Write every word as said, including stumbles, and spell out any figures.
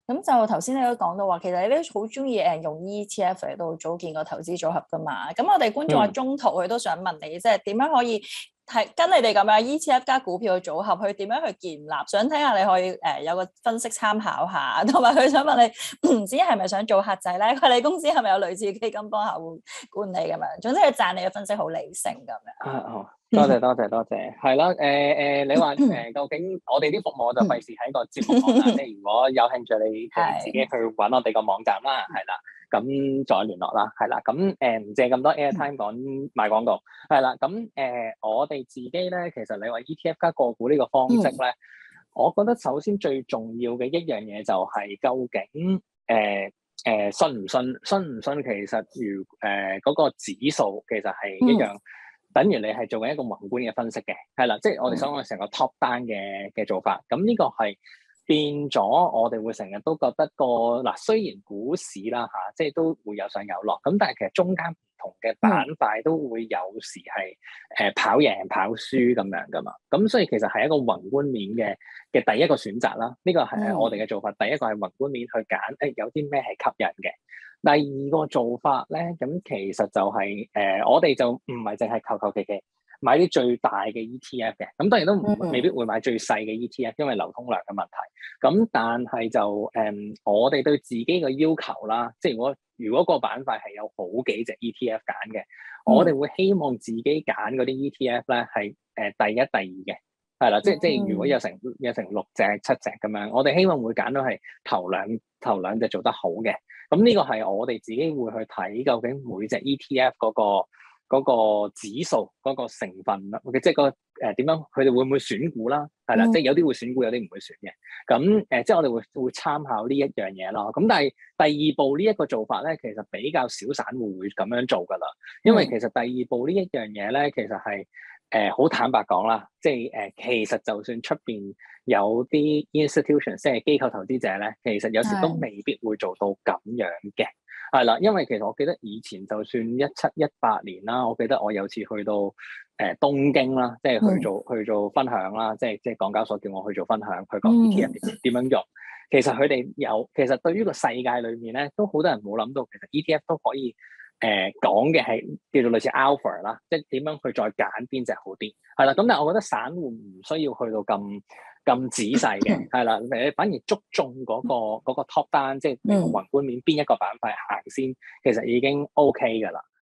咁就頭先你都講到話，其實你都好中意誒用 E T F 嚟到組建個投資組合噶嘛。咁我哋觀眾嘅中途佢都想問你，即係點樣可以係跟你哋咁樣 E T F 加股票嘅組合，去點樣去建立？想睇下你可以誒、呃、有個分析參考下，同埋佢想問你唔知係咪想做客仔咧？佢哋公司係咪有類似基金幫客戶管理咁樣？總之佢讚你嘅分析好理性咁樣。 啊哦，多謝多謝多謝，係啦，誒、呃、誒，你話誒、呃、究竟我哋啲服務就費事喺個節目講啦，即係如果有興趣，你哋自己去揾我哋個網站啦，係啦，咁再聯絡啦，係啦，咁誒唔借咁多 airtime 講賣廣告，係啦，咁誒、呃、我哋自己咧，其實你話 E T F 加個股呢個方式咧，我覺得首先最重要嘅一樣嘢就係究竟誒誒、呃呃、信唔信信唔信，其實如誒嗰、呃那個指數其實係一樣。嗯等於你係做緊一個宏觀嘅分析嘅，係啦，即係我哋想講成個 top down 嘅嘅做法。咁呢個係變咗，我哋會成日都覺得個嗱，雖然股市啦嚇、啊，即係都會有上有落，咁但係其實中間唔同嘅板塊都會有時係誒、呃、跑贏跑輸咁樣噶嘛。咁所以其實係一個宏觀面嘅嘅第一個選擇啦。呢、這個係我哋嘅做法。第一個係宏觀面去揀，誒、哎、有啲咩係吸引嘅。第二個做法咧，咁其實就係、是、誒、呃，我哋就唔係淨係求求其其買啲最大嘅 E T F 嘅，咁當然都唔未必會買最細嘅 E T F，因為流通量嘅問題。咁但係就誒、呃，我哋對自己嘅要求啦，即係如果如果個板塊係有好幾隻 E T F 揀嘅，我哋會希望自己揀嗰啲 E T F 咧係誒第一、第二嘅。係啦，即係即係，如果有成有成六隻、七隻咁樣，我哋希望會揀到係頭兩頭兩隻做得好嘅。咁呢個係我哋自己會去睇，究竟每隻 E T F 嗰個嗰個指數嗰個成分啦，即係個誒點樣，佢哋會唔會選股啦？係啦，即係有啲會選股，有啲唔會選嘅。咁誒，即係我哋會會參考呢一樣嘢咯。咁但係第二步呢一個做法咧，其實比較少散戶會咁樣做噶啦，因為其實第二步呢一樣嘢咧，其實係。誒好、呃、坦白講啦，即係誒、呃、其實就算出邊有啲 institution 即係機構投資者咧，其實有時都未必會做到咁樣嘅，係啦，因為其實我記得以前就算一七一八年啦，我記得我有次去到誒、呃、東京啦，即係去做、嗯、去做分享啦，即係即係港交所叫我去做分享，佢講 E T F 點樣用，其實佢哋有其實對於個世界裏面咧，都好多人冇諗到，其實 E T F 都可以。誒講嘅係叫做類似 alpha 啦，即係點樣去再揀邊隻好啲，係啦。咁但係我覺得散戶唔需要去到咁咁仔細嘅，係啦。誒反而捉中嗰、嗰個嗰個 top down，即係宏觀面邊一個板塊行先，其實已經 OK 㗎啦。